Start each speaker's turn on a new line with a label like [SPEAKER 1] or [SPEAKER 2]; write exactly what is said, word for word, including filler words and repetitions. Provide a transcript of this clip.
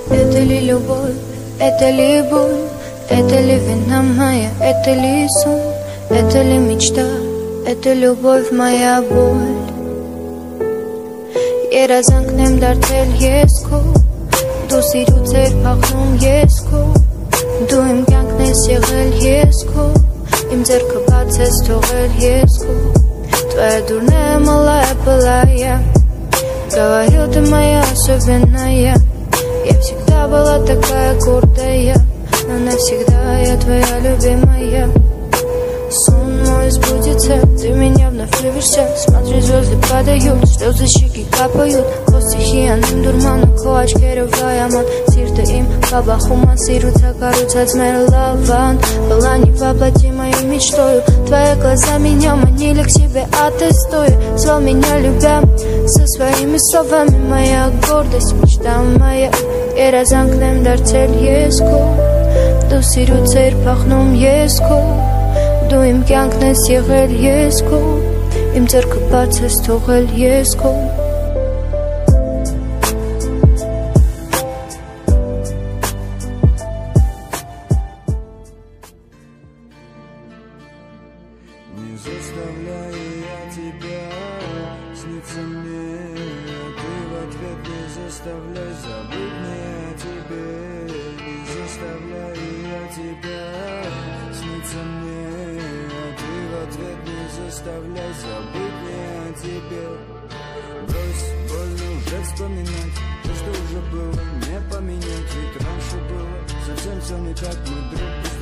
[SPEAKER 1] Это ли любовь, это ли боль, это ли вина моя, это ли сон, это ли мечта, это любовь моя боль. Երազանքնեմ դարձել ես քո, դու սիրուց էր փախնում ես քո, դու իմ կյանքն ես եղել ես քո, իմ ձեռքը բաց ես թողել ես քո, твоя дурная малая былая, говорю ты моя особенная, я всегда была такая гордая, но навсегда я твоя любимая. Сон мой сбудется, ты меня вновь любишься. Смотри, звезды падают, слезы щеки капают. Քո ստիխիանին դուրմանը, քո աչքերով լայաման Սիրտը իմ կաբախումա, սիրուցա կարուցած մեր լավան Была не воплоти мою мечтою, твои глаза меня манили к себе, а ты стоя звал меня любя со своими словами. Моя гордость, мечта моя, երազանքնեմ դարձել ես քո, դու սիրուց էր փախնում ես քո, դու իմ կյանքն ես եղել ես քո, իմ ձեռքը բաց ես թողել ես քո.
[SPEAKER 2] Не заставляю я тебя сниться мне, ты в ответ не заставляй забыть мне о тебе. Не заставляю я тебя сниться мне, ты в ответ не заставляй забыть мне о тебе. Брось, больно уже вспоминать то, что уже было, не поменять, ведь раньше было совсем все не так, мы друг без